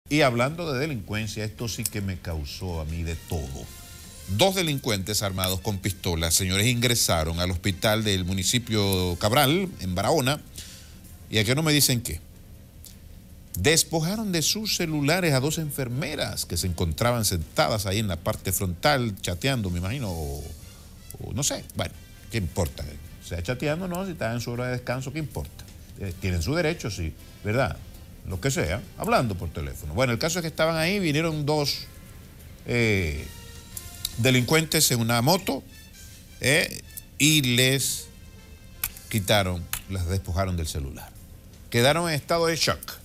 Y hablando de delincuencia, esto sí que me causó a mí de todo. 2 delincuentes armados con pistolas, señores, ingresaron al hospital del municipio Cabral, en Barahona, y aquí no me dicen qué. Despojaron de sus celulares a 2 enfermeras que se encontraban sentadas ahí en la parte frontal, chateando, me imagino, o no sé, bueno, ¿qué importa? O sea, chateando, no, si están en su hora de descanso, ¿qué importa? Tienen su derecho, sí, ¿verdad? Lo que sea, hablando por teléfono. Bueno, el caso es que estaban ahí, vinieron 2 delincuentes en una moto y les quitaron, las despojaron del celular. Quedaron en estado de shock.